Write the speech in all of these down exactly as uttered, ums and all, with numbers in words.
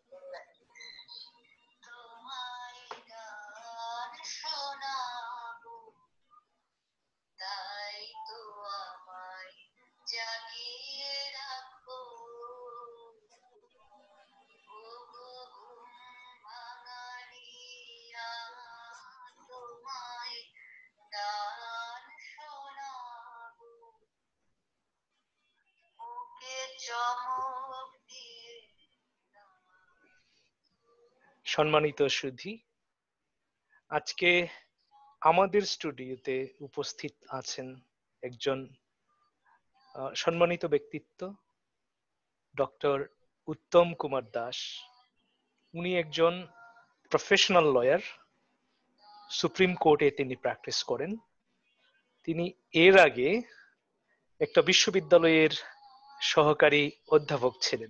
সম্মানিত সুধী, আজকে আমাদের স্টুডিওতে উপস্থিত আছেন একজন সম্মানিত ব্যক্তিত্ব, ডক্টর উত্তম কুমার দাস। উনি একজন প্রফেশনাল লয়ার, সুপ্রিম কোর্টে তিনি প্র্যাকটিস করেন। তিনি এর আগে একটা বিশ্ববিদ্যালয়ের সহকারী অধ্যাপক ছিলেন।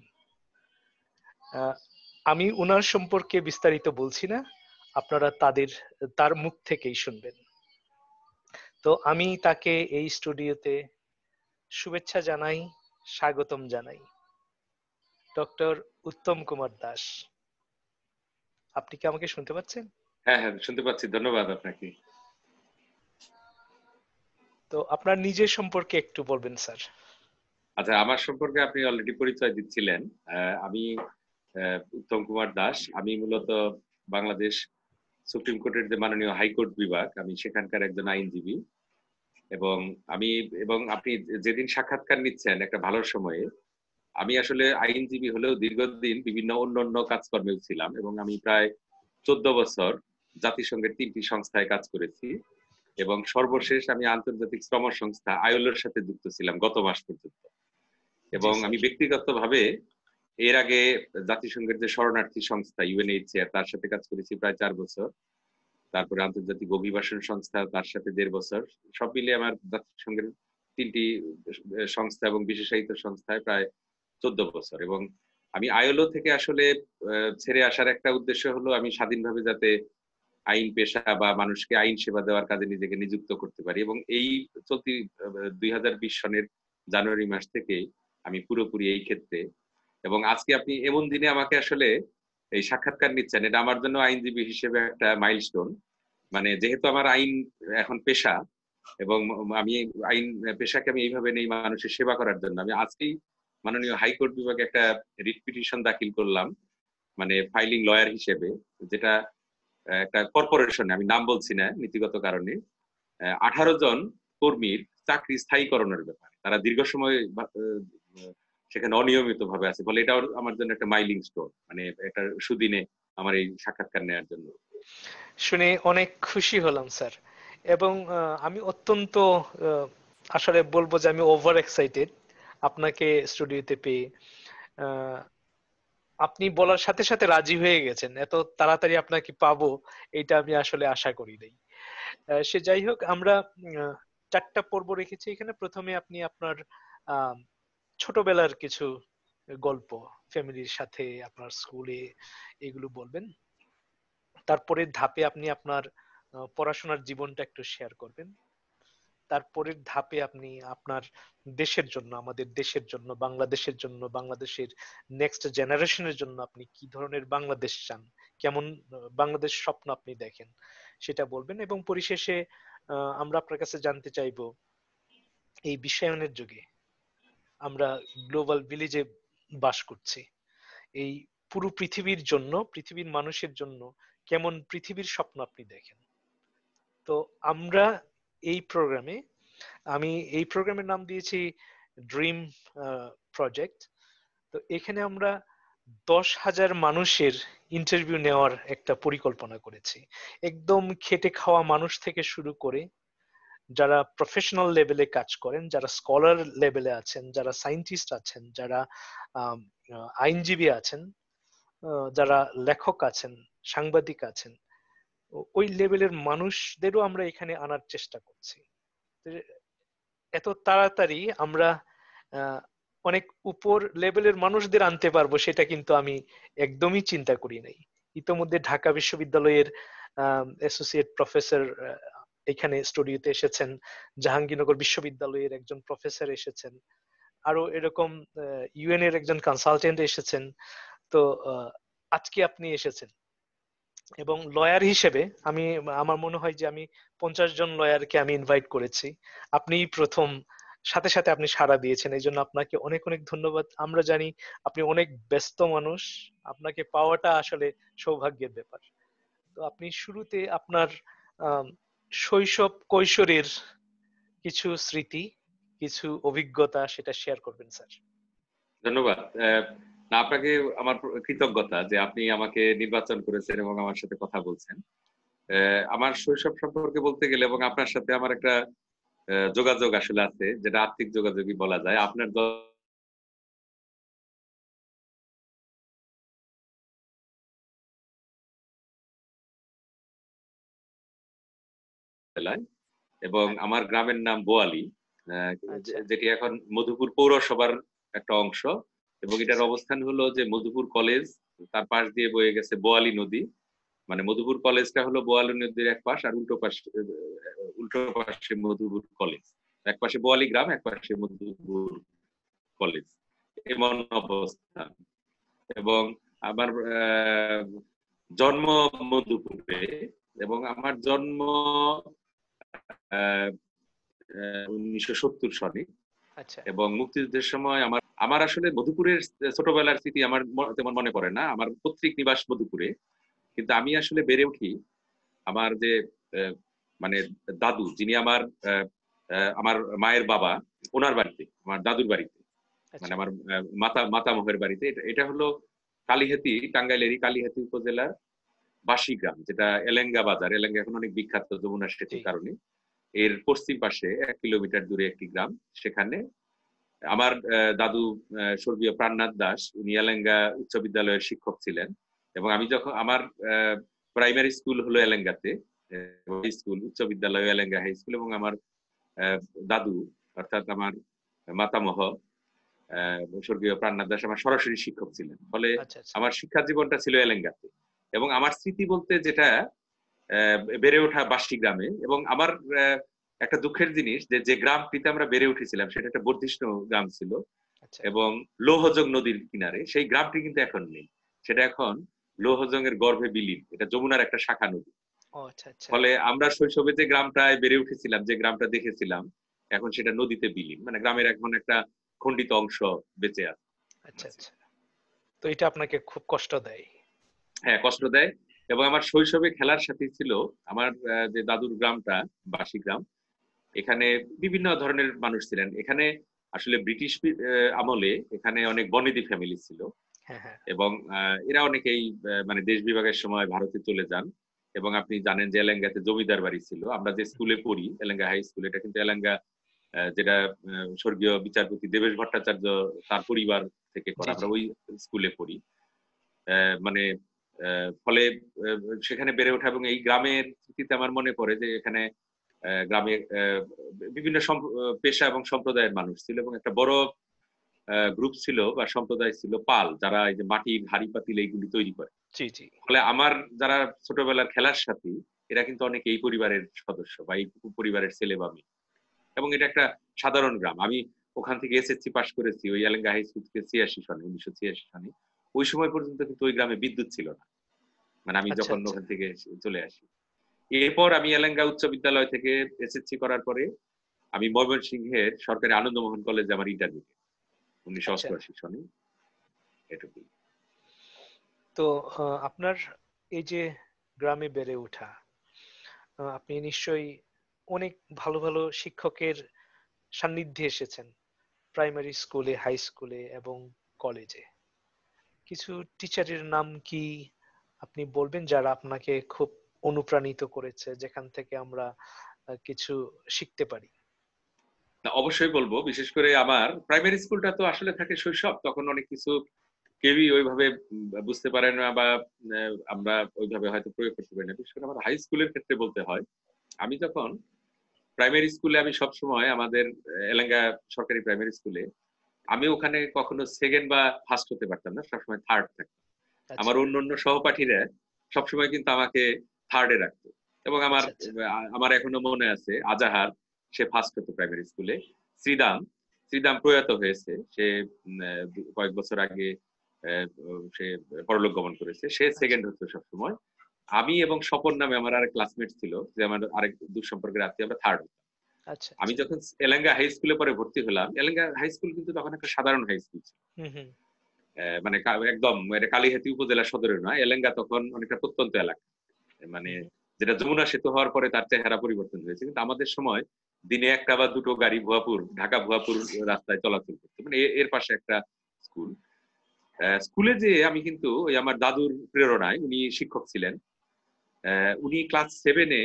আমি উনার সম্পর্কে বিস্তারিত বলছি না, আপনারা তাদের তার মুখ থেকেই শুনবেন। তো আমি তাকে এই স্টুডিওতে শুভেচ্ছা জানাই, স্বাগতম জানাই। ডক্টর উত্তম কুমার দাস, আপনি কি আমাকে শুনতে পাচ্ছেন? হ্যাঁ হ্যাঁ শুনতে পাচ্ছি, ধন্যবাদ আপনাকে। তো আপনার নিজের সম্পর্কে একটু বলবেন স্যার। আচ্ছা, আমার সম্পর্কে আপনি অলরেডি পরিচয় দিচ্ছিলেন। আমি উত্তম কুমার দাস। আমি মূলত বাংলাদেশ সুপ্রিম কোর্টের যে মাননীয় হাইকোর্ট বিভাগ, আমি সেখানকার একজন আইনজীবী। এবং আমি এবং আপনি যেদিন সাক্ষাৎকার নিচ্ছেন একটা ভালো সময়ে, আমি আসলে আইনজীবী হলেও দীর্ঘদিন বিভিন্ন অন্যান্য কাজকর্মেও ছিলাম এবং আমি প্রায় চোদ্দ বছর জাতিসংঘের তিনটি সংস্থায় কাজ করেছি এবং সর্বশেষ আমি আন্তর্জাতিক শ্রম সংস্থা আইএলওর সাথে যুক্ত ছিলাম গত মাস পর্যন্ত। এবং আমি ব্যক্তিগতভাবে এর আগে জাতিসংঘের যে শরণার্থী সংস্থা ইউএনএইচসিআর, তার সাথে কাজ করেছি প্রায় চার বছর। তারপরে আন্তর্জাতিক অভিবাসন সংস্থা, তার সাথে দেড় বছর। সব মিলিয়ে আমার জাতিসংঘের তিনটি সংস্থা এবং বিশেষায়িত সংস্থায় প্রায় চোদ্দ বছর। এবং আমি আইএলও থেকে আসলে ছেড়ে আসার একটা উদ্দেশ্য হলো আমি স্বাধীনভাবে যাতে আইন পেশা বা মানুষকে আইন সেবা দেওয়ার কাজে নিজেকে নিযুক্ত করতে পারি। এবং এই চলতি দুই হাজার বিশ সনের জানুয়ারি মাস থেকে আমি পুরোপুরি এই ক্ষেত্রে। এবং আজকে আপনি এমন দিনে আমাকে আসলে এই সাক্ষাৎকার নিচ্ছেন, এটা আমার জন্য আইনজীবী হিসেবে একটা মাইলস্টোন। মানে যেহেতু আমার আইন এখন পেশা এবং আমি আইন পেশাকে আমি এইভাবে নেই মানুষের সেবা করার জন্য। আমি আজকেই মাননীয় হাইকোর্ট বিভাগে একটা রিট পিটিশন দাখিল করলাম, মানে ফাইলিং লয়ার হিসেবে, যেটা একটা কর্পোরেশনে, আমি নাম বলছি না নীতিগত কারণে, আঠারো জন কর্মীর চাকরি স্থায়ীকরণের ব্যাপারে। তারা দীর্ঘ সময় সেখানে অনিয়মিত ভাবে আছে, ফলে এটাও আমার জন্য একটা মাইলিং স্টোন, মানে একটা সুদিনে আমার এই সাক্ষাৎকার নেওয়ার জন্য। শুনে অনেক খুশি হলাম স্যার। এবং আমি অত্যন্ত আসলে বলবো যে আমি ওভার এক্সাইটেড আপনাকে স্টুডিওতে পেয়ে। আপনি বলার সাথে সাথে রাজি হয়ে গেছেন, এত তাড়াতাড়ি আপনাকে পাবো এটা আমি আসলে আশা করি নাই। সে যাই হোক, আমরা চারটা পর্ব রেখেছি এখানে। প্রথমে আপনি আপনার আহ ছোটবেলার কিছু গল্প, ফ্যামিলির সাথে আপনার স্কুলে, এগুলো বলবেন। তারপরে ধাপে আপনি আপনার পড়াশোনার জীবনটা একটু শেয়ার করবেন। তারপরের ধাপে আপনি আপনার দেশের জন্য, আমাদের দেশের জন্য, বাংলাদেশের জন্য, বাংলাদেশের নেক্সট জেনারেশনের জন্য আপনি কি ধরনের বাংলাদেশ চান, কেমন বাংলাদেশ স্বপ্ন আপনি দেখেন, সেটা বলবেন। এবং পরিশেষে আমরা আপনার কাছে জানতে চাইবো, এই বিশ্বায়নের যুগে আমরা গ্লোবাল ভিলেজে বাস করছি, এই পুরো পৃথিবীর জন্য, পৃথিবীর মানুষের জন্য কেমন পৃথিবীর স্বপ্ন আপনি দেখেন। তো আমরা এই প্রোগ্রামে, আমি এই প্রোগ্রামের নাম দিয়েছি ড্রিম প্রজেক্ট। তো এখানে আমরা দশ হাজার মানুষের ইন্টারভিউ নেওয়ার একটা পরিকল্পনা করেছি। একদম খেটে খাওয়া মানুষ থেকে শুরু করে যারা প্রফেশনাল লেভেলে কাজ করেন, যারা স্কলার লেভেলে আছেন, যারা সায়েন্টিস্ট আছেন, যারা আইনজীবী আছেন, যারা লেখক আছেন, সাংবাদিক আছেন, ওই লেভেলের মানুষদেরও আমরা এখানে আনার চেষ্টা করছি। এত তাড়াতাড়ি আমরা অনেক উপর লেভেলের মানুষদের আনতে পারবো সেটা কিন্তু আমি একদমই চিন্তা করি নাই। ইতোমধ্যে ঢাকা বিশ্ববিদ্যালয়ের অ্যাসোসিয়েট প্রফেসর এখানে স্টুডিওতে এসেছেন, জাহাঙ্গীরনগর বিশ্ববিদ্যালয়ের একজন প্রফেসর এসেছেন, আরো এরকম ইউএন এর একজন কনসালটেন্ট এসেছেন। তো আজকে আপনি এসেছেন এবং লয়ার হিসেবে আমি, আমার মনে হয় যে আমি পঞ্চাশ জন লয়ারকে আমি ইনভাইট করেছি, আপনিই প্রথম, সাথে সাথে আপনি সাড়া দিয়েছেন, এই জন্য আপনাকে অনেক অনেক ধন্যবাদ। আমরা জানি আপনি অনেক ব্যস্ত মানুষ, আপনাকে পাওয়াটা আসলে সৌভাগ্যের ব্যাপার। তো আপনি শুরুতে আপনার আম, শৈশব কৈশোরের কিছু স্মৃতি, কিছু অভিজ্ঞতা সেটা শেয়ার করবেন স্যার। ধন্যবাদ। আহ, না, আপনাকে আমার কৃতজ্ঞতা যে আপনি আমাকে নির্বাচন করেছেন এবং আমার সাথে কথা বলছেন। আহ, আমার শৈশব সম্পর্কে বলতে গেলে এবং আপনার সাথে আমার একটা আহ, যোগাযোগ আসলে আছে, যেটা আর্থিক যোগাযোগই বলা যায়। আপনার জেলায় এবং হ্যাঁ। আমার গ্রামের নাম বোয়ালি, আহ, আচ্ছা। যেটি এখন মধুপুর পৌরসভার একটা অংশ। এবং এটার আচ্ছা। অবস্থান হলো যে মধুপুর কলেজ, তার পাশ দিয়ে বয়ে গেছে বোয়ালি নদী। মানে মধুপুর কলেজটা হলো বোয়ালি নদীর এক পাশ, আর উল্টো পাশে উল্টো পাশে মধুপুর কলেজ। এক পাশে বোয়ালি গ্রাম, এক পাশে মধুপুর কলেজ, এমন অবস্থান। এবং আমার আহ, জন্ম মধুপুরে, এবং আমার জন্ম আহ, উনিশশো সত্তর সালে। আচ্ছা। এবং মুক্তিযুদ্ধের সময় আমার আমার আসলে মধুপুরের ছোটবেলার স্মৃতি আমার তেমন মনে পড়ে না। আমার পৈতৃক নিবাস মধুপুরে, কিন্তু আমি আসলে বেড়ে উঠি আমার যে মানে দাদু, যিনি আমার আমার মায়ের বাবা, ওনার বাড়িতে, আমার দাদুর বাড়িতে, মানে আচ্ছা। আমার মাতা মাতামহের বাড়িতে। এটা এটা হলো কালিহাতি, টাঙ্গাইলেরই কালিহাতি উপজেলার বাসি গ্রাম, যেটা এলেঙ্গা বাজার। এলেঙ্গা এখন অনেক বিখ্যাত যমুনা জি। সেতুর কারণে। এর পশ্চিম পাশে এক কিলোমিটার দূরে একটি গ্রাম। সেখানে আমার দাদু স্বর্গীয় প্রাণনাথ দাস, উনি এলেঙ্গা উচ্চ বিদ্যালয়ের শিক্ষক ছিলেন। এবং আমি যখন আমার প্রাইমারি স্কুল হলো এলেঙ্গাতে, স্কুল উচ্চ বিদ্যালয় এলেঙ্গা হাই স্কুল। এবং আমার দাদু, অর্থাৎ আমার মাতামহ স্বর্গীয় প্রাণনাথ দাস আমার সরাসরি শিক্ষক ছিলেন। ফলে আচ্ছা। আচ্ছা। আমার শিক্ষা জীবনটা ছিল এলেঙ্গাতে। এবং আমার স্মৃতি বলতে যেটা বেড়ে ওঠা বাসি গ্রামে। এবং আমার একটা দুঃখের জিনিস যে যে গ্রামটিতে আমরা বেড়ে উঠেছিলাম সেটা একটা বর্ধিষ্ণু গ্রাম ছিল আচ্ছা। এবং লৌহজং নদীর কিনারে। সেই গ্রামটি কিন্তু এখন নেই, সেটা এখন লৌহজং এর গর্ভে বিলীন। এটা যমুনার একটা শাখা নদী। ও আচ্ছা। আচ্ছা। ফলে আমরা শৈশবে যে গ্রামটায় বেড়ে উঠেছিলাম, যে গ্রামটা দেখেছিলাম, এখন সেটা নদীতে বিলীন। মানে গ্রামের এখন একটা খণ্ডিত অংশ বেঁচে আছে। আচ্ছা। আচ্ছা। তো এটা আপনাকে খুব কষ্ট দেয়? হ্যাঁ, কষ্ট দেয়। এবং আমার শৈশবে খেলার সাথী ছিল আমার যে দাদুর গ্রামটা, বাসি গ্রাম। এখানে বিভিন্ন ধরনের মানুষ ছিলেন। এখানে আসলে ব্রিটিশ আমলে এখানে অনেক বনেদি ফ্যামিলি ছিল। হ্যাঁ, হ্যাঁ। এবং এরা অনেকেই মানে দেশ বিভাগের সময় ভারতে চলে যান। এবং আপনি জানেন যে এলেঙ্গাতে জমিদার বাড়ি ছিল। আমরা যে স্কুলে পড়ি, এলেঙ্গা হাই স্কুল, এটা কিন্তু এলেঙ্গা যেটা স্বর্গীয় বিচারপতি দেবেশ ভট্টাচার্য তার পরিবার থেকে করা, জি, আমরা জি। ওই স্কুলে পড়ি। মানে ফলে সেখানে বেড়ে ওঠা। এবং এই গ্রামের স্মৃতিতে আমার মনে পড়ে যে এখানে গ্রামের বিভিন্ন পেশা এবং সম্প্রদায়ের মানুষ ছিল। এবং একটা বড় গ্রুপ ছিল বা সম্প্রদায় ছিল পাল, যারা এই যে মাটির হাড়ি পাতিল এইগুলি তৈরি করে। জি, জি। ফলে আমার যারা ছোটবেলার খেলার সাথী, এরা কিন্তু অনেক এই পরিবারের সদস্য বা এই পরিবারের ছেলে বা মেয়ে। এবং এটা একটা সাধারণ গ্রাম। আমি ওখান থেকে এসএসসি পাস করেছি ওই এলেঙ্গা হাই স্কুল থেকে ছিয়াশি সনে, উনিশশো ছিয়াশি সনে। ওই সময় পর্যন্ত কিন্তু ওই গ্রামে বিদ্যুৎ ছিল না, মানে আমি আচ্ছা। যখন আচ্ছা। ওখান থেকে চলে আসি। এরপর আমি এলেঙ্গা উচ্চ বিদ্যালয় থেকে এসএসসি করার পরে আমি ময়মনসিংহের সরকারি আনন্দমোহন কলেজে আমার ইন্টারভিউ উনিশশো আচ্ছা। অষ্টআশি সনে। এটুকুই। তো আপনার এই যে গ্রামে বেড়ে ওঠা, আপনি নিশ্চয়ই অনেক ভালো ভালো শিক্ষকের সান্নিধ্যে এসেছেন, প্রাইমারি স্কুলে, হাই স্কুলে এবং কলেজে। কিছু টিচারের নাম কি আপনি বলবেন যারা আপনাকে খুব অনুপ্রাণিত করেছে, যেখান থেকে আমরা কিছু শিখতে পারি? অবশ্যই বলবো। বিশেষ করে আমার প্রাইমারি স্কুলটা তো আসলে থাকে শৈশব, তখন অনেক কিছু কেউই ওইভাবে বুঝতে পারে না বা আমরা ওইভাবে হয়তো প্রয়োগ করতে পারি না। বিশেষ করে আমার হাই স্কুলের ক্ষেত্রে বলতে হয়, আমি যখন প্রাইমারি স্কুলে, আমি সবসময় আমাদের এলেঙ্গা সরকারি প্রাইমারি স্কুলে, আমি ওখানে কখনো সেকেন্ড বা ফার্স্ট হতে পারতাম না, সবসময় থার্ড থাকতাম। আচ্ছা। আমার অন্য অন্য সহপাঠীরা সবসময় কিন্তু আমাকে থার্ডে রাখতো। এবং আমার আচ্ছা। আচ্ছা। আমার এখনো মনে আছে, আজাহার, সে ফার্স্ট হতো প্রাইমারি স্কুলে। শ্রীদাম শ্রীদাম প্রয়াত হয়েছে, সে কয়েক বছর আগে সে পরলোক গমন করেছে, সে সেকেন্ড হতো সবসময়। আমি এবং স্বপন নামে আমার আরেক ক্লাসমেট ছিল, যে আমার আরেক দূর সম্পর্কের আত্মীয়, আমরা থার্ড হতাম। আচ্ছা আমি যখন এলেঙ্গা হাই স্কুলে পরে ভর্তি হলাম, এলেঙ্গা হাই স্কুল কিন্তু তখন একটা সাধারণ হাই স্কুল ছিল, মানে একদম কালীহাতি উপজেলা সদরের নয়। এলেঙ্গা তখন অনেকটা প্রত্যন্ত এলাকা, মানে যেটা যমুনা সেতু হওয়ার পরে তার চেহারা পরিবর্তন হয়েছে। কিন্তু আমাদের সময় দিনে একটা বা দুটো গাড়ি ভুয়াপুর, ঢাকা ভুয়াপুর রাস্তায় চলাচল করতো, মানে এর পাশে একটা স্কুল। স্কুলে যে আমি কিন্তু ওই আমার দাদুর প্রেরণায়, উনি শিক্ষক ছিলেন, উনি ক্লাস সেভেনে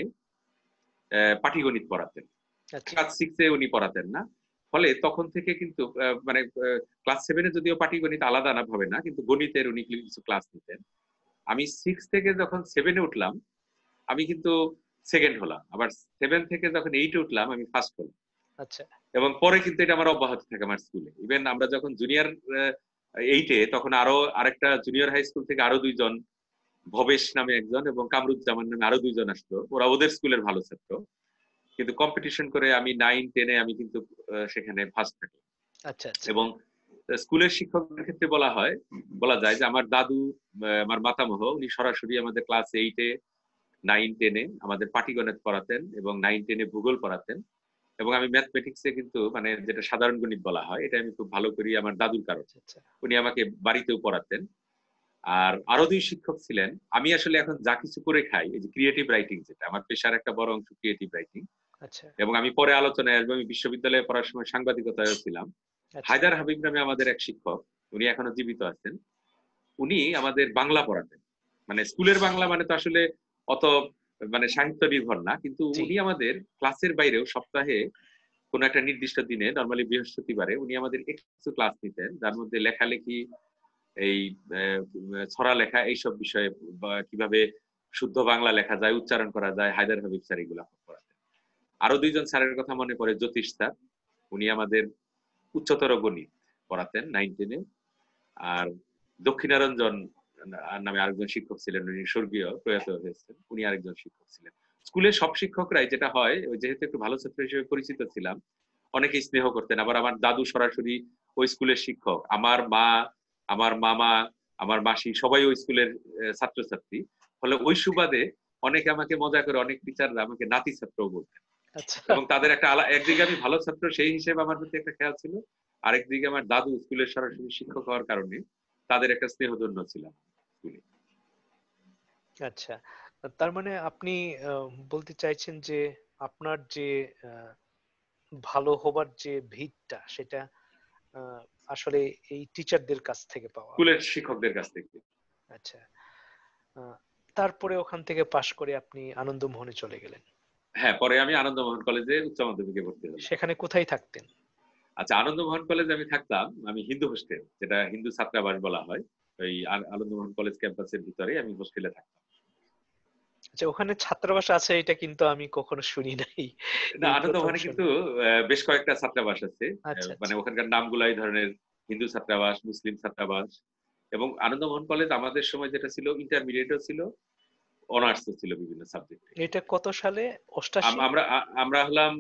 পাটিগণিত পড়াতেন, ক্লাস সিক্সে উনি পড়াতেন না। ফলে তখন থেকে কিন্তু মানে ক্লাস সেভেনে যদিও পাটিগণিত আলাদা না ভাবে না, কিন্তু গণিতের উনি কিছু ক্লাস নিতেন। আমি সিক্স থেকে যখন সেভেনে উঠলাম আমি কিন্তু সেকেন্ড হলাম, আবার সেভেন থেকে যখন এইটে উঠলাম আমি ফার্স্ট হলাম। আচ্ছা। এবং পরে কিন্তু এটা আমার অব্যাহত থাকে আমার স্কুলে। ইভেন আমরা যখন জুনিয়র এইটে, তখন আরো আরেকটা জুনিয়র হাই স্কুল থেকে আরো দুইজন, ভবেশ নামে একজন এবং কামরুজ্জামান নামে আরো দুইজন আসলো, ওরা ওদের স্কুলের ভালো ছাত্র, কিন্তু কম্পিটিশন করে আমি নাইন টেনে আমি কিন্তু সেখানে ফার্স্ট থাকলাম। আচ্ছা। এবং স্কুলের শিক্ষকদের ক্ষেত্রে বলা হয় বলা যায় যে আমার দাদু, আমার মাতামহ, উনি সরাসরি আমাদের ক্লাস এইটে নাইন টেনে আমাদের পাটিগণিত পড়াতেন এবং নাইন টেনে ভূগোল পড়াতেন। এবং আমি ম্যাথমেটিক্সে কিন্তু মানে যেটা সাধারণ গণিত বলা হয়, এটা আমি খুব ভালো করি আমার দাদুর কারণে। উনি আমাকে বাড়িতেও পড়াতেন। আর আরো দুই শিক্ষক ছিলেন। আমি আসলে এখন যা কিছু করে খাই, এই যে ক্রিয়েটিভ রাইটিং, যেটা আমার পেশার একটা বড় অংশ ক্রিয়েটিভ রাইটিং। আচ্ছা। এবং আমি পরে আলোচনায় আসবো, আমি বিশ্ববিদ্যালয়ে পড়ার সময় সাংবাদিকতায় ছিলাম। হায়দার হাবিব নামে আমাদের এক শিক্ষক, উনি এখনো জীবিত আছেন। উনি আমাদের বাংলা পড়াতেন, মানে স্কুলের বাংলা মানে তো আসলে অত মানে সাহিত্য নির্ভর না, কিন্তু উনি আমাদের ক্লাসের বাইরেও সপ্তাহে কোন একটা নির্দিষ্ট দিনে, নরমালি বৃহস্পতিবারে, উনি আমাদের কিছু ক্লাস নিতেন, যার মধ্যে লেখালেখি, এই ছড়া লেখা, এইসব বিষয়ে, কিভাবে শুদ্ধ বাংলা লেখা যায়, উচ্চারণ করা যায়, হায়দার হাবিব স্যার এগুলা পড়াতেন। আরো দুইজন স্যারের কথা মনে পড়ে, জ্যোতিষ স্যার, উনি আমাদের উচ্চতর গণিত পড়াতেন নাইন টেনে। আর দক্ষিণারঞ্জন নামে আরেকজন শিক্ষক ছিলেন, উনি স্বর্গীয়, প্রয়াত হয়েছেন, উনি আরেকজন শিক্ষক ছিলেন। স্কুলের সব শিক্ষকরাই, যেটা হয়, যেহেতু একটু ভালো ছাত্র হিসেবে পরিচিত ছিলাম, অনেকেই স্নেহ করতেন। আবার আমার দাদু সরাসরি ওই স্কুলের শিক্ষক, আমার মা, আমার মামা, আমার মাসি সবাই ওই স্কুলের ছাত্রছাত্রী। ফলে ওই সুবাদে অনেকে আমাকে মজা করে, অনেক টিচাররা আমাকে নাতি ছাত্রও বলতেন। এবং তাদের একটা একদিকে আমি ভালো ছাত্র সেই হিসেবে আমার প্রতি একটা খেয়াল ছিল, আরেকদিকে আমার দাদু স্কুলের সরাসরি শিক্ষক হওয়ার কারণে তাদের একটা স্নেহধন্য ছিলাম স্কুলে। আচ্ছা, তার মানে আপনি বলতে চাইছেন যে আপনার যে ভালো হবার যে ভিতটা, সেটা আসলে এই টিচারদের কাছ থেকে পাওয়া, স্কুলের শিক্ষকদের কাছ থেকে। আচ্ছা। তারপরে ওখান থেকে পাশ করে আপনি আনন্দমোহনে চলে গেলেন? হ্যাঁ, পরে আমি আনন্দমোহন কলেজে উচ্চ মাধ্যমিকে ভর্তি হলাম। সেখানে কোথায় থাকতেন? আচ্ছা, আনন্দমোহন কলেজে আমি থাকতাম, আমি হিন্দু হোস্টেল, যেটা হিন্দু ছাত্রাবাস বলা হয়, ওই আনন্দমোহন কলেজ ক্যাম্পাসের ভিতরে আমি হোস্টেলে থাকতাম। আচ্ছা, ওখানে ছাত্রাবাস আছে, এটা কিন্তু আমি কখনো শুনি নাই। না, আনন্দমোহনে কিন্তু বেশ কয়েকটা ছাত্রাবাস আছে, মানে ওখানকার নামগুলো এই ধরনের হিন্দু ছাত্রাবাস, মুসলিম ছাত্রাবাস। এবং আনন্দমোহন কলেজ আমাদের সময় যেটা ছিল, ইন্টারমিডিয়েটও ছিল, অনার্সও ছিল বিভিন্ন সাবজেক্টে। এটা কত সালে? অষ্টাশি? আমরা আমরা হলাম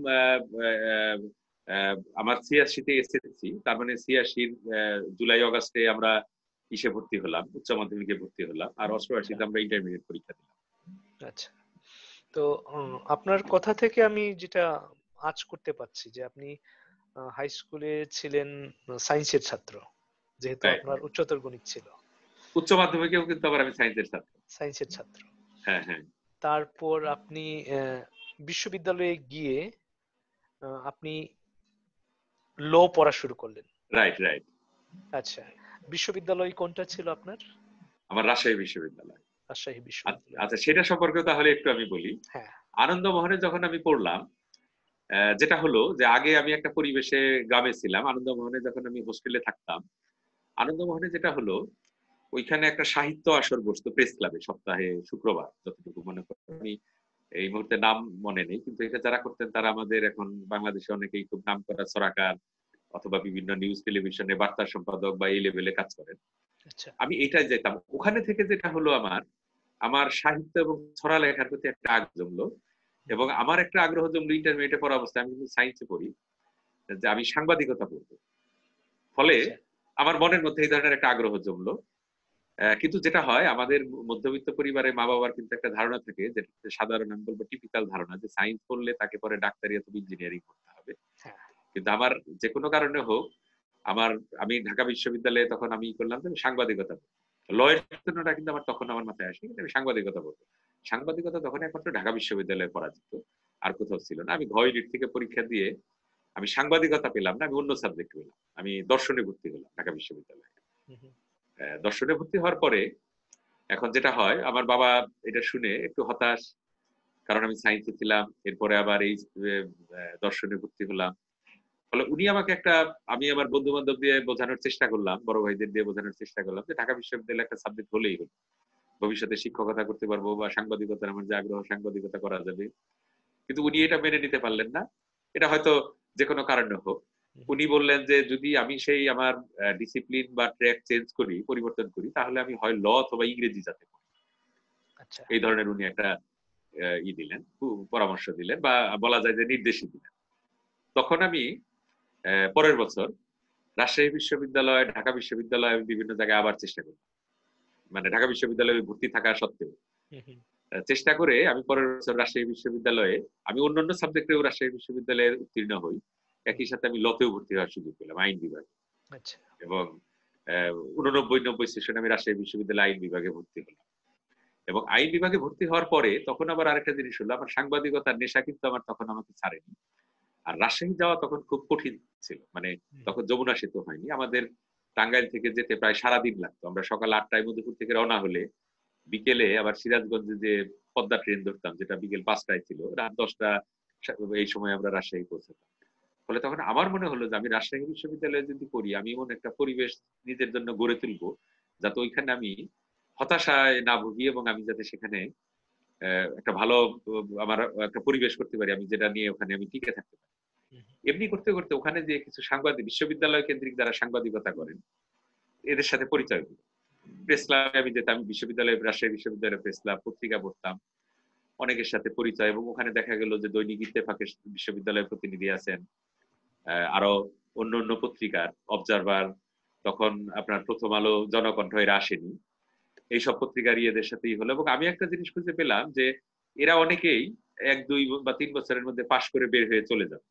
আমার ছিয়াশিতে এসএসসি, তার মানে ছিয়াশির জুলাই অগাস্টে আমরা ইসে ভর্তি হলাম, উচ্চ মাধ্যমিকে ভর্তি হলাম, আর অষ্টআশিতে আমরা ইন্টারমিডিয়েট পরীক্ষা দিলাম। আচ্ছা, তো আপনার কথা থেকে আমি যেটা আঁচ করতে পারছি যে আপনি হাই স্কুলে ছিলেন সায়েন্সের ছাত্র, যেহেতু আপনার উচ্চতর গণিত ছিল। উচ্চ মাধ্যমিকেও কিন্তু আবার আমি সায়েন্সের ছাত্র। সায়েন্সের ছাত্র, হ্যাঁ হ্যাঁ। তারপর আপনি বিশ্ববিদ্যালয়ে গিয়ে আপনি ল পড়া শুরু করলেন? Right right. আচ্ছা, বিশ্ববিদ্যালয় কোনটা ছিল আপনার? আমার রাজশাহী বিশ্ববিদ্যালয়। রাজশাহী বিশ্ববিদ্যালয়। আচ্ছা, সেটা সম্পর্কে তাহলে একটু আমি বলি। হ্যাঁ। আনন্দমোহনে যখন আমি পড়লাম, যেটা হলো যে আগে আমি একটা পরিবেশে গ্রামে ছিলাম, আনন্দমোহনে যখন আমি হোস্টেলে থাকতাম, আনন্দমোহনে যেটা হলো, ওইখানে একটা সাহিত্য আসর বসতো প্রেস ক্লাবে সপ্তাহে শুক্রবার, যতটুকু মনে করি, আমি এই মুহূর্তে নাম মনে নেই, কিন্তু এটা যারা করতেন তারা আমাদের এখন বাংলাদেশে অনেকেই খুব নাম করা ছড়াকার অথবা বিভিন্ন নিউজ টেলিভিশনে বার্তা সম্পাদক বা এই লেভেলে কাজ করেন। আমি এটাই যেতাম। ওখানে থেকে যেটা হলো, আমার আমার সাহিত্য এবং ছড়া লেখার প্রতি একটা আগ্রহ জমলো, এবং আমার একটা আগ্রহ জমলো ইন্টারমিডিয়েটে পড়া অবস্থায়, আমি কিন্তু সায়েন্সে পড়ি, যে আমি সাংবাদিকতা পড়বো। ফলে আমার মনের মধ্যে এই ধরনের একটা আগ্রহ জমলো। আহ, কিন্তু যেটা হয় আমাদের মধ্যবিত্ত পরিবারে মা বাবার কিন্তু একটা ধারণা থাকে, যে সাধারণ আমি বলবো টিপিক্যাল ধারণা, যে সায়েন্স পড়লে তাকে পরে ডাক্তারি অথবা ইঞ্জিনিয়ারিং করতে হবে। হ্যাঁ। কিন্তু আমার যে কোনো কারণে হোক, আমার আমি ঢাকা বিশ্ববিদ্যালয়ে তখন আমি করলাম যে আমি সাংবাদিকতা, লয়ের জন্যটা কিন্তু আমার তখন আমার মাথায় আসে, কিন্তু আমি সাংবাদিকতা পড়বো। সাংবাদিকতা তখন একমাত্র ঢাকা বিশ্ববিদ্যালয়ে পড়া যেত, আর কোথাও ছিল না। আমি ঘ ইউনিট থেকে পরীক্ষা দিয়ে আমি সাংবাদিকতা পেলাম না, আমি অন্য সাবজেক্ট পেলাম, আমি দর্শনে ভর্তি হলাম ঢাকা বিশ্ববিদ্যালয়ে। হুম, হুম। আহ, দর্শনে ভর্তি হওয়ার পরে এখন যেটা হয়, আমার বাবা এটা শুনে একটু হতাশ, কারণ আমি সায়েন্সে ছিলাম, এরপরে আবার এই আহ, দর্শনে ভর্তি হলাম। ফলে উনি আমাকে একটা, আমি আমার বন্ধু বান্ধব দিয়ে বোঝানোর চেষ্টা করলাম, বড় ভাইদের দিয়ে বোঝানোর চেষ্টা করলাম যে ঢাকা বিশ্ববিদ্যালয়ে একটা সাবজেক্ট হলেই হলো, ভবিষ্যতে শিক্ষকতা করতে পারবো বা সাংবাদিকতার আমার যে আগ্রহ, সাংবাদিকতা করা যাবে। কিন্তু উনি এটা মেনে নিতে পারলেন না, এটা হয়তো যে কোনো কারণে হোক। হুম, হুম। উনি বললেন যে যদি আমি সেই আমার ডিসিপ্লিন বা ট্র্যাক চেঞ্জ করি, পরিবর্তন করি, তাহলে আমি হয় ল অথবা ইংরেজি যাতে পড়ি। আচ্ছা। এই ধরনের উনি একটা আহ, ই দিলেন, পু- পরামর্শ দিলেন, বা বলা যায় যে নির্দেশই দিলেন। তখন আমি আহ, পরের বছর রাজশাহী বিশ্ববিদ্যালয়, ঢাকা বিশ্ববিদ্যালয়, বিভিন্ন জায়গায় আবার চেষ্টা করি, মানে ঢাকা বিশ্ববিদ্যালয়ে ভর্তি থাকা সত্ত্বেও হুম, হুম। আহ, চেষ্টা করে আমি পরের বছর রাজশাহী বিশ্ববিদ্যালয়ে, আমি অন্যান্য সাবজেক্টেও রাজশাহী বিশ্ববিদ্যালয়ে উত্তীর্ণ হই। হুম। একই সাথে আমি লতেও ভর্তি হওয়ার সুযোগ পেলাম, আইন বিভাগে। আচ্ছা। এবং আহ, উননব্বই নব্বই সেশনে আমি রাজশাহী বিশ্ববিদ্যালয়ে আইন বিভাগে ভর্তি হলাম। এবং আইন বিভাগে ভর্তি হওয়ার পরে তখন আবার আরেকটা জিনিস হলো, আমার সাংবাদিকতার নেশা কিন্তু আমার তখন আমাকে ছাড়েনি। আর রাজশাহী যাওয়া তখন খুব কঠিন ছিল, মানে হুম, হুম। তখন যমুনা সেতু হয়নি, আমাদের টাঙ্গাইল থেকে যেতে প্রায় সারাদিন লাগতো। আমরা সকাল আটটায় মধুপুর থেকে রওনা হলে বিকেলে আবার সিরাজগঞ্জে যে পদ্মা ট্রেন ধরতাম, যেটা বিকেল পাঁচটায় ছিল, রাত দশটা এই সময় আমরা রাজশাহী পৌঁছাতাম। ফলে তখন আমার মনে হলো যে আমি রাজশাহী বিশ্ববিদ্যালয়ে যদি করি, আমি এমন একটা পরিবেশ নিজের জন্য গড়ে তুলবো, যাতে ওইখানে আমি হতাশায় না ভুগি, এবং আমি যাতে সেখানে আহ, একটা ভালো আহ, আমার একটা পরিবেশ করতে পারি, আমি যেটা নিয়ে ওখানে আমি টিকে থাকতে পারি। হুম, হুম। এমনি করতে করতে ওখানে যে কিছু সাংবাদিক, বিশ্ববিদ্যালয় কেন্দ্রিক যারা সাংবাদিকতা করেন, এদের সাথে পরিচয় হলো। প্রেস ক্লাবে আমি যেতাম, বিশ্ববিদ্যালয়ে রাজশাহী বিশ্ববিদ্যালয়ের প্রেস ক্লাব, পত্রিকা পড়তাম, অনেকের সাথে পরিচয়। এবং ওখানে দেখা গেল যে দৈনিক ইত্তেফাকের বিশ্ববিদ্যালয়ের প্রতিনিধি আছেন, আহ, আরো অন্য অন্য পত্রিকার, অবজারভার, তখন আপনার প্রথম আলো, জনকণ্ঠ, এরা আসেনি, এইসব পত্রিকার ইয়েদের সাথেই হলো। এবং আমি একটা জিনিস খুঁজে পেলাম যে এরা অনেকেই এক দুই বা তিন বছরের মধ্যে পাশ করে বের হয়ে চলে যাবে।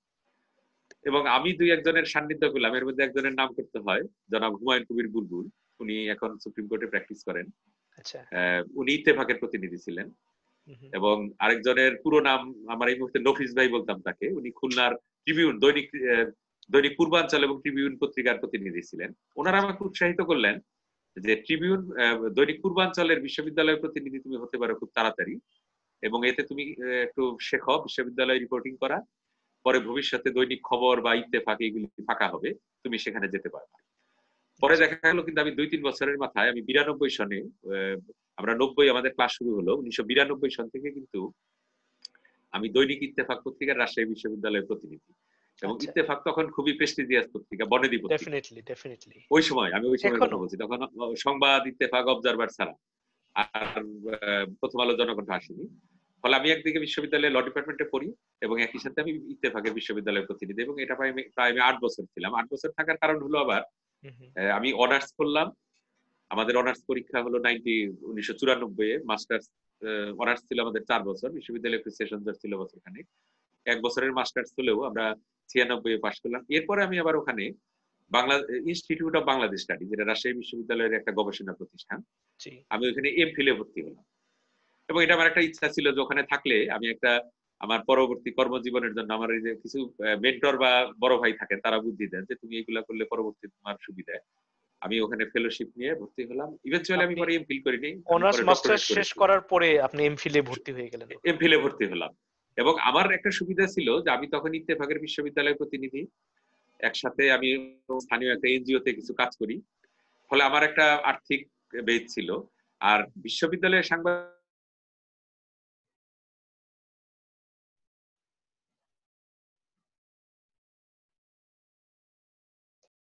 এবং আমি দুই একজনের সান্নিধ্য পেলাম, এর মধ্যে একজনের নাম করতে হয়, জনাব হুমায়ুন কবির বুলবুল। উনি এখন সুপ্রিম কোর্টে প্র্যাকটিস করেন। আচ্ছা। আহ, উনি ইত্তেফাকের প্রতিনিধি ছিলেন। হুম, হুম। এবং আরেকজনের পুরো নাম আমার এই মুহূর্তে নফিস ভাই বলতাম তাকে, উনি খুলনার ট্রিবিউন, দৈনিক আহ, দৈনিক পূর্বাঞ্চল এবং ট্রিবিউন পত্রিকার প্রতিনিধি ছিলেন। ওনারা আচ্ছা। আমাকে উৎসাহিত করলেন যে ট্রিবিউন, আহ, দৈনিক পূর্বাঞ্চলের বিশ্ববিদ্যালয়ের প্রতিনিধি তুমি হতে পারো খুব তাড়াতাড়ি, এবং এতে তুমি আহ, একটু শেখো বিশ্ববিদ্যালয়ে রিপোর্টিং করা, পরে ভবিষ্যতে দৈনিক খবর বা ইত্তেফাক এইগুলি ফাঁকা হবে, তুমি সেখানে যেতে পারবে। পরে আচ্ছা। দেখা গেল কিন্তু আমি দুই তিন বছরের মাথায়, আমি বিরানব্বই সনে, আহ, আমরা নব্বই আমাদের ক্লাস শুরু হলো, উনিশশো বিরানব্বই সন থেকে কিন্তু আমি দৈনিক ইত্তেফাক পত্রিকার রাজশাহী বিশ্ববিদ্যালয়ের প্রতিনিধি। এবং আচ্ছা। ইত্তেফাক তখন খুবই প্রেস্টিজিয়াস পত্রিকা, বনেদি পত্রিকা। Definitely, definitely. ওই সময়, আমি ওই সময়ের কথা এখনো? বলছি, তখন সংবাদ, ইত্তেফাক, অবজারভার ছাড়া আর আহ, প্রথম আলো, জনকণ্ঠ আসেনি। ফলে আমি একদিকে বিশ্ববিদ্যালয়ে ল ডিপার্টমেন্টে পড়ি, এবং একই সাথে আমি ইত্তেফাকের বিশ্ববিদ্যালয়ের প্রতিনিধি, এবং এটা প্রায় আমি প্রায় আমি আট বছর ছিলাম। আট বছর থাকার কারণ হলো আবার হুম, হুম। আহ, আমি অনার্স করলাম। আমাদের অনার্স পরীক্ষা হলো নাইনটি উনিশশো চুরানব্বই এ। মাস্টার্স অনার্স ছিল আমাদের চার বছর, বিশ্ববিদ্যালয়ের সেশন ছিল বছরখানে। এক বছরের মাস্টার্স হলেও আমরা ছিয়ানব্বই এ পাশ করলাম। এরপরে আমি আবার ওখানে Bangla institute of Bangladesh study, যেটা রাজশাহী বিশ্ববিদ্যালয়ের একটা গবেষণা প্রতিষ্ঠান, জি। আমি ওখানে এম ফিলে ভর্তি হলাম। এবং এটা আমার একটা ইচ্ছা ছিল যে ওখানে থাকলে আমি একটা আমার পরবর্তী কর্মজীবনের জন্য, আমার এই যে কিছু মেন্টর বা বড় ভাই থাকেন, তারা বুদ্ধি দেন যে তুমি এগুলা করলে পরবর্তী তোমার সুবিধা। আমি ওখানে ফেলোশিপ নিয়ে ভর্তি হলাম। ইভেনচুয়ালি আমি আপনি পরে এমফিল করিনি, আমি অনার্স পরে ডক্টরেট মাস্টার্স শেষ করেছি। করার পরে আপনি এমফিল এ ভর্তি হয়ে গেলেন ওখানে? এমফিলে ভর্তি হলাম। এবং আমার একটা সুবিধা ছিল যে আমি তখন ইত্তেফাকের বিশ্ববিদ্যালয়ের প্রতিনিধি, একসাথে আমি স্থানীয় একটা এনজিও তে কিছু কাজ করি। ফলে আমার একটা আর্থিক বেজ ছিল। আর বিশ্ববিদ্যালয়ের সাংবাদিক